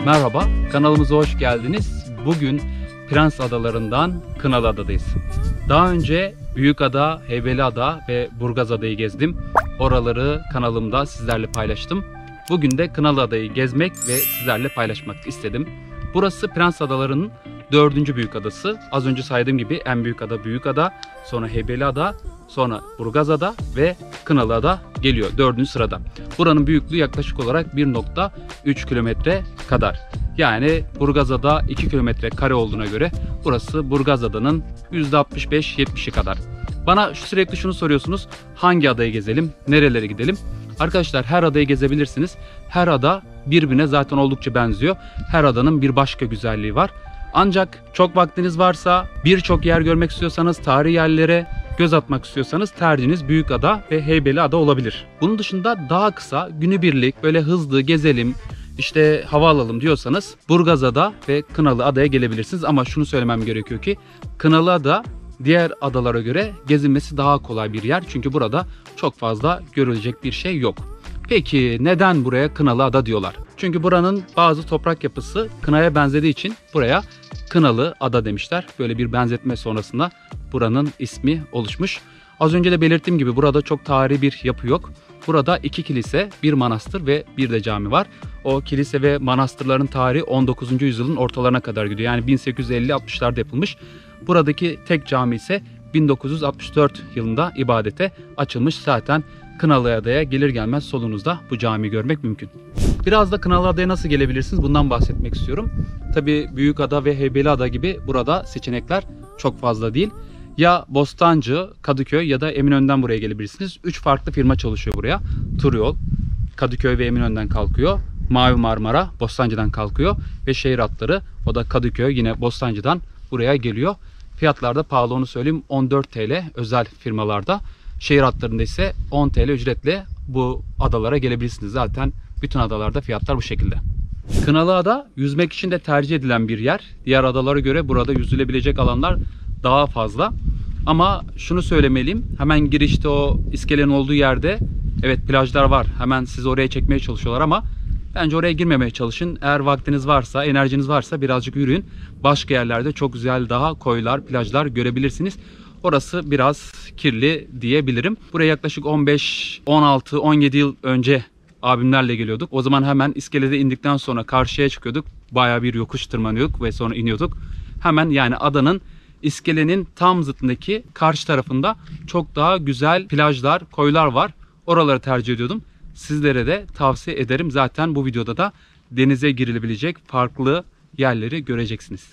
Merhaba, kanalımıza hoş geldiniz. Bugün Prens Adaları'ndan Kınalıada'dayız. Daha önce Büyükada, Heybeliada ve Burgazada'yı gezdim. Oraları kanalımda sizlerle paylaştım. Bugün de Kınalıada'yı gezmek ve sizlerle paylaşmak istedim. Burası Prens Adaları'nın 4. büyük adası. Az önce saydığım gibi en büyük ada Büyükada, sonra Heybeliada, sonra Burgazada ve Kınalıada geliyor 4. sırada. Buranın büyüklüğü yaklaşık olarak 1,3 kilometre kadar. Yani Burgazada 2 kilometre kare olduğuna göre burası Burgazada'nın %65-70'i kadar. Bana sürekli şunu soruyorsunuz: hangi adayı gezelim, nerelere gidelim? Arkadaşlar, her adayı gezebilirsiniz. Her ada birbirine zaten oldukça benziyor. Her adanın bir başka güzelliği var. Ancak çok vaktiniz varsa, birçok yer görmek istiyorsanız, tarihi yerlere göz atmak istiyorsanız tercihiniz Büyükada ve Heybeliada olabilir. Bunun dışında daha kısa, günübirlik böyle hızlı gezelim, işte hava alalım diyorsanız Burgazada ve Kınalıada'ya gelebilirsiniz. Ama şunu söylemem gerekiyor ki Kınalıada diğer adalara göre gezilmesi daha kolay bir yer. Çünkü burada çok fazla görülecek bir şey yok. Peki neden buraya Kınalıada diyorlar? Çünkü buranın bazı toprak yapısı kınaya benzediği için buraya Kınalıada demişler. Böyle bir benzetme sonrasında buranın ismi oluşmuş. Az önce de belirttiğim gibi burada çok tarihi bir yapı yok. Burada 2 kilise, 1 manastır ve 1 de cami var. O kilise ve manastırların tarihi 19. yüzyılın ortalarına kadar gidiyor. Yani 1850-60'larda yapılmış. Buradaki tek cami ise 1964 yılında ibadete açılmış. Zaten Kınalıada'ya gelir gelmez solunuzda bu camiyi görmek mümkün. Biraz da Kınalıada'ya nasıl gelebilirsiniz bundan bahsetmek istiyorum. Tabii Büyükada ve Heybeliada gibi burada seçenekler çok fazla değil. Ya Bostancı, Kadıköy ya da Eminönü'nden buraya gelebilirsiniz. 3 farklı firma çalışıyor buraya. Turyol, Kadıköy ve Eminönü'nden kalkıyor. Mavi Marmara, Bostancı'dan kalkıyor. Ve şehir hatları, o da Kadıköy, yine Bostancı'dan buraya geliyor. Fiyatlar da pahalı, onu söyleyeyim. 14 TL özel firmalarda. Şehir hatlarında ise 10 TL ücretle bu adalara gelebilirsiniz. Zaten bütün adalarda fiyatlar bu şekilde. Kınalıada yüzmek için de tercih edilen bir yer. Diğer adalara göre burada yüzülebilecek alanlar daha fazla. Ama şunu söylemeliyim. Hemen girişte o iskelenin olduğu yerde evet plajlar var. Hemen sizi oraya çekmeye çalışıyorlar ama bence oraya girmemeye çalışın. Eğer vaktiniz varsa, enerjiniz varsa birazcık yürüyün. Başka yerlerde çok güzel daha koylar, plajlar görebilirsiniz. Orası biraz kirli diyebilirim. Buraya yaklaşık 15, 16, 17 yıl önce abimlerle geliyorduk. O zaman hemen iskelede indikten sonra karşıya çıkıyorduk. Bayağı bir yokuş tırmanıyorduk ve sonra iniyorduk. Hemen yani adanın iskelenin tam zıttındaki karşı tarafında çok daha güzel plajlar, koylar var. Oraları tercih ediyordum. Sizlere de tavsiye ederim. Zaten bu videoda da denize girilebilecek farklı yerleri göreceksiniz.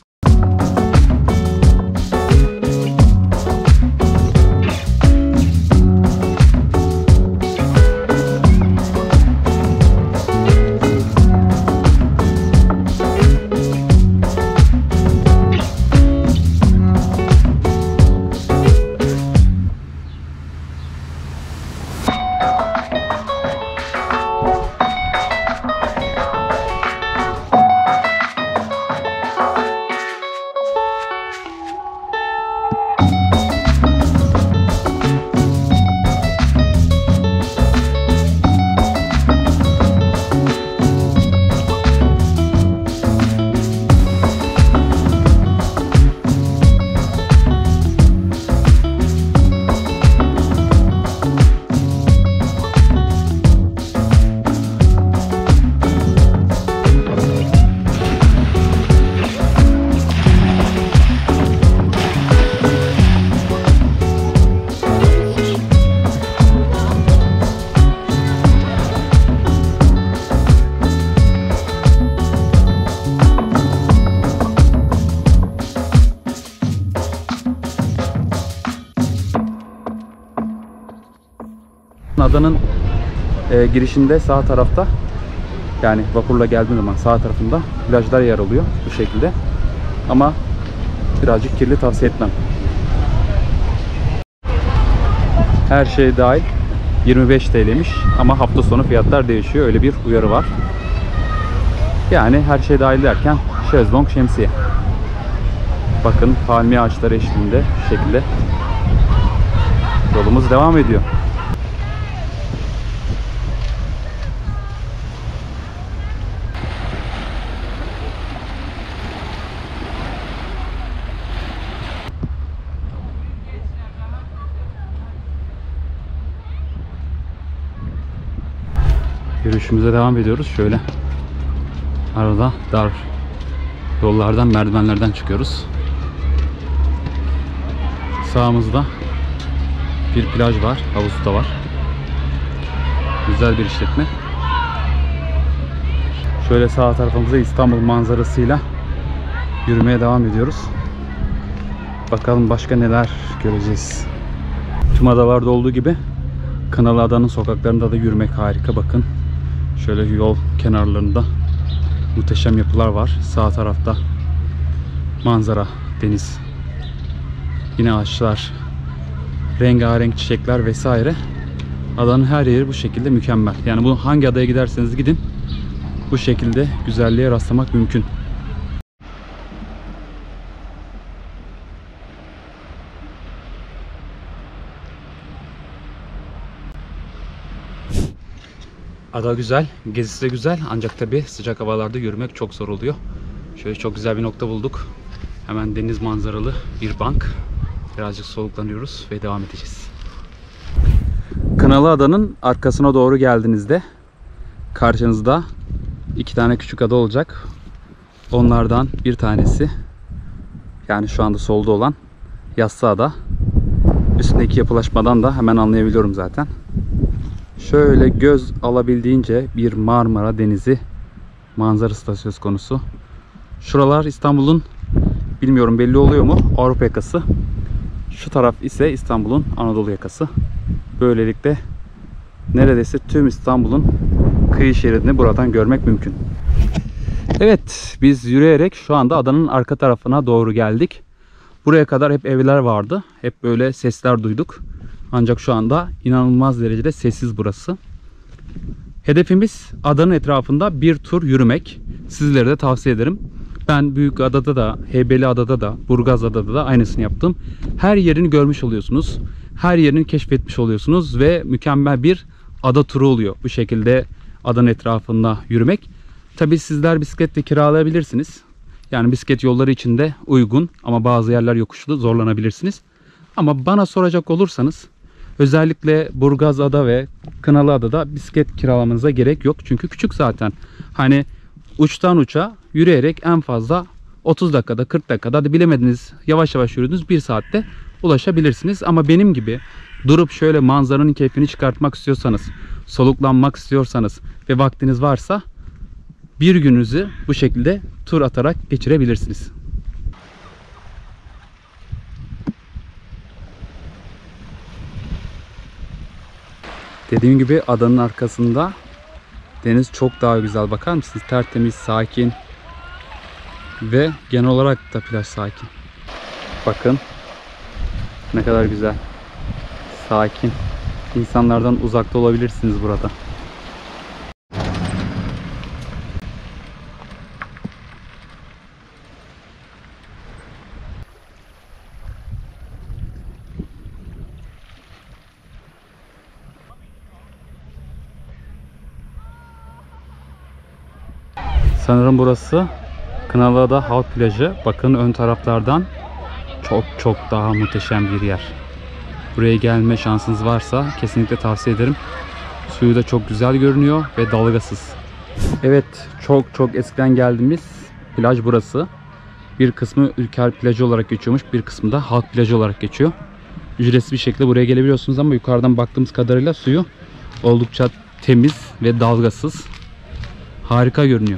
Adanın girişinde sağ tarafta, yani vapurla geldiğin zaman sağ tarafında plajlar yer alıyor bu şekilde. Ama birazcık kirli, tavsiye etmem. Her şey dahil 25 TL'ymiş ama hafta sonu fiyatlar değişiyor. Öyle bir uyarı var. Yani her şey dahil derken şezlong, şemsiye. Bakın palmiye ağaçları eşliğinde şu şekilde yolumuz devam ediyor. Yürüyüşümüze devam ediyoruz. Şöyle arada dar yollardan, merdivenlerden çıkıyoruz. Sağımızda bir plaj var, havuzu da var. Güzel bir işletme. Şöyle sağ tarafımıza İstanbul manzarasıyla yürümeye devam ediyoruz. Bakalım başka neler göreceğiz. Tüm adalarda olduğu gibi Kınalıada'nın sokaklarında da yürümek harika. Bakın şöyle yol kenarlarında muhteşem yapılar var. Sağ tarafta manzara, deniz, yine ağaçlar, rengarenk çiçekler vesaire. Adanın her yeri bu şekilde mükemmel. Yani bu hangi adaya giderseniz gidin bu şekilde güzelliğe rastlamak mümkün. Ada güzel, gezisi de güzel ancak tabi sıcak havalarda yürümek çok zor oluyor. Şöyle çok güzel bir nokta bulduk. Hemen deniz manzaralı bir bank. Birazcık soluklanıyoruz ve devam edeceğiz. Kınalıada'nın arkasına doğru geldiğinizde karşınızda 2 tane küçük ada olacak. Onlardan bir tanesi, yani şu anda solda olan Yassıada. Üstündeki yapılaşmadan da hemen anlayabiliyorum zaten. Şöyle göz alabildiğince bir Marmara Denizi manzarası da söz konusu. Şuralar İstanbul'un, bilmiyorum belli oluyor mu, Avrupa yakası. Şu taraf ise İstanbul'un Anadolu yakası. Böylelikle neredeyse tüm İstanbul'un kıyı şeridini buradan görmek mümkün. Evet, biz yürüyerek şu anda adanın arka tarafına doğru geldik. Buraya kadar hep evler vardı. Hep böyle sesler duyduk. Ancak şu anda inanılmaz derecede sessiz burası. Hedefimiz adanın etrafında bir tur yürümek. Sizlere de tavsiye ederim. Ben Büyükada'da da, Heybeliada'da da, Burgazada'da da aynısını yaptım. Her yerini görmüş oluyorsunuz. Her yerini keşfetmiş oluyorsunuz ve mükemmel bir ada turu oluyor. Bu şekilde adanın etrafında yürümek. Tabii sizler bisiklet de kiralayabilirsiniz. Yani bisiklet yolları için de uygun ama bazı yerler yokuşlu, zorlanabilirsiniz. Ama bana soracak olursanız özellikle Burgazada ve Kınalıada'da bisiklet kiralamanıza gerek yok. Çünkü küçük zaten. Hani uçtan uça yürüyerek en fazla 30 dakikada, 40 dakikada, hadi bilemediniz yavaş yavaş yürüdünüz 1 saatte ulaşabilirsiniz. Ama benim gibi durup şöyle manzaranın keyfini çıkartmak istiyorsanız, soluklanmak istiyorsanız ve vaktiniz varsa bir gününüzü bu şekilde tur atarak geçirebilirsiniz. Dediğim gibi adanın arkasında deniz çok daha güzel. Bakar mısınız? Tertemiz, sakin ve genel olarak da plaj sakin. Bakın ne kadar güzel, sakin. İnsanlardan uzakta olabilirsiniz burada. Sanırım burası Kınalıada Halk Plajı. Bakın ön taraflardan çok daha muhteşem bir yer. Buraya gelme şansınız varsa kesinlikle tavsiye ederim. Suyu da çok güzel görünüyor ve dalgasız. Evet, çok eskiden geldiğimiz plaj burası. Bir kısmı Ülker Plajı olarak geçiyormuş, bir kısmı da Halk Plajı olarak geçiyor. Ücretsiz bir şekilde buraya gelebiliyorsunuz ama yukarıdan baktığımız kadarıyla suyu oldukça temiz ve dalgasız. Harika görünüyor.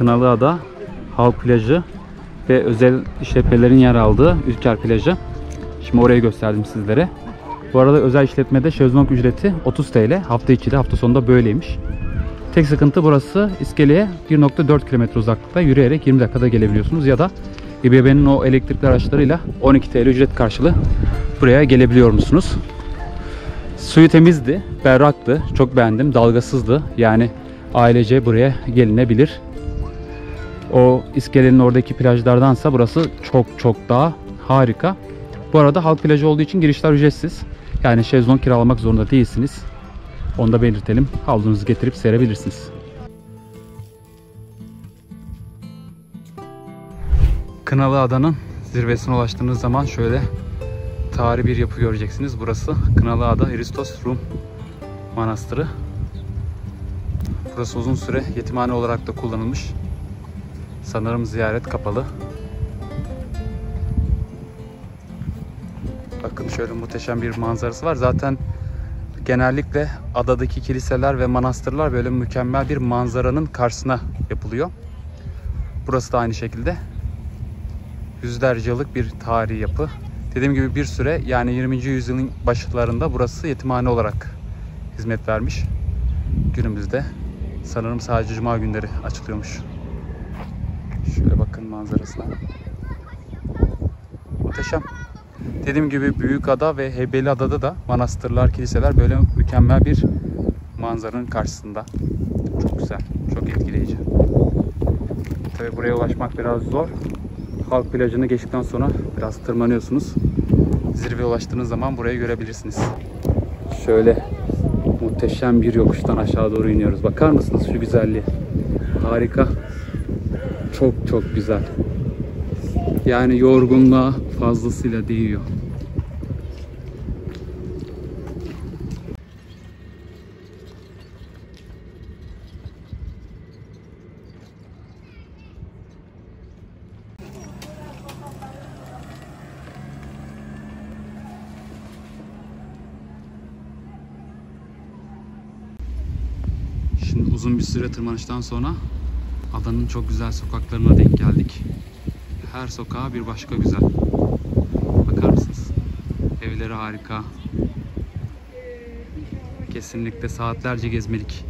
Kınalıada halk plajı ve özel işletmelerin yer aldığı Ülker plajı. Şimdi orayı gösterdim sizlere. Bu arada özel işletmede şezlong ücreti 30 TL. Hafta içi de hafta sonunda böyleymiş. Tek sıkıntı burası iskeleye 1.4 km uzaklıkta yürüyerek 20 dakikada gelebiliyorsunuz. Ya da İBB'nin o elektrikli araçlarıyla 12 TL ücret karşılığı buraya gelebiliyor musunuz? Suyu temizdi, berraktı. Çok beğendim. Dalgasızdı. Yani ailece buraya gelinebilir. O iskelenin oradaki plajlardansa burası çok daha harika. Bu arada halk plajı olduğu için girişler ücretsiz. Yani şezlong kiralamak zorunda değilsiniz. Onu da belirtelim. Havlunuzu getirip serebilirsiniz. Kınalıada'nın zirvesine ulaştığınız zaman şöyle tarihi bir yapı göreceksiniz. Burası Kınalıada Hristos Rum Manastırı. Burası uzun süre yetimhane olarak da kullanılmış. Sanırım ziyaret kapalı. Bakın şöyle muhteşem bir manzarası var. Zaten genellikle adadaki kiliseler ve manastırlar böyle mükemmel bir manzaranın karşısına yapılıyor. Burası da aynı şekilde. Yüzlerce yıllık bir tarihi yapı. Dediğim gibi bir süre, yani 20. yüzyılın başlarında burası yetimhane olarak hizmet vermiş. Günümüzde sanırım sadece cuma günleri açılıyormuş. Şöyle bakın manzarasına. Muhteşem. Dediğim gibi Büyükada ve Heybeliada'da da manastırlar, kiliseler böyle mükemmel bir manzaranın karşısında. Çok güzel, çok etkileyici. Tabii buraya ulaşmak biraz zor. Halk plajını geçtikten sonra biraz tırmanıyorsunuz. Zirveye ulaştığınız zaman burayı görebilirsiniz. Şöyle muhteşem bir yokuştan aşağı doğru iniyoruz. Bakar mısınız şu güzelliğe? Harika. Çok güzel. Yani yorgunluğa fazlasıyla değiyor. Şimdi uzun bir süre tırmanıştan sonra adanın çok güzel sokaklarına denk geldik. Her sokağı bir başka güzel. Bakar mısınız? Evleri harika. Kesinlikle saatlerce gezmelik.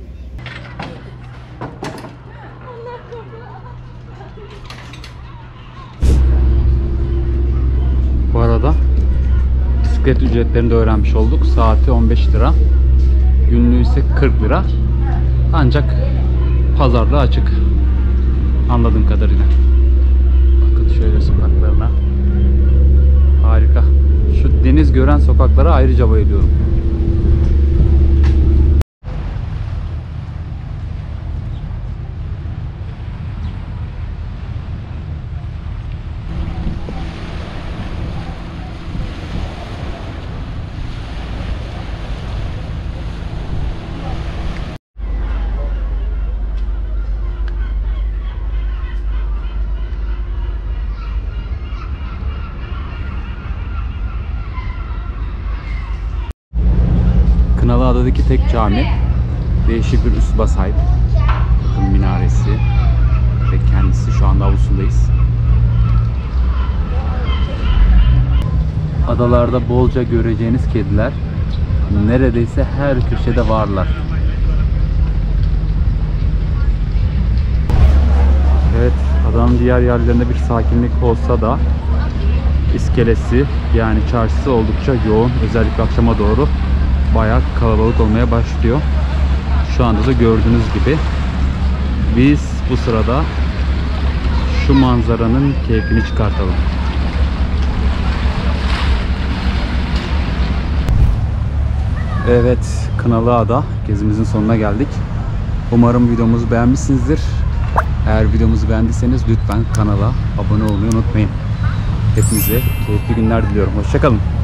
Bu arada bisiklet ücretlerini de öğrenmiş olduk. Saati 15 lira. Günlüğü ise 40 lira. Ancak pazarda açık. Anladığım kadarıyla. Bakın şöyle sokaklarına. Harika. Şu deniz gören sokaklara ayrıca bayılıyorum. Kınalıada'daki tek cami. Değişik bir üsluba sahip. Bakın minaresi ve kendisi, şu anda avlusundayız. Adalarda bolca göreceğiniz kediler neredeyse her köşede varlar. Evet, adanın diğer yerlerinde bir sakinlik olsa da iskelesi, yani çarşısı oldukça yoğun. Özellikle akşama doğru bayağı kalabalık olmaya başlıyor. Şu anda da gördüğünüz gibi. Biz bu sırada şu manzaranın keyfini çıkartalım. Evet, Kınalıada gezimizin sonuna geldik. Umarım videomuzu beğenmişsinizdir. Eğer videomuzu beğendiyseniz lütfen kanala abone olmayı unutmayın. Hepinize keyifli günler diliyorum. Hoşça kalın.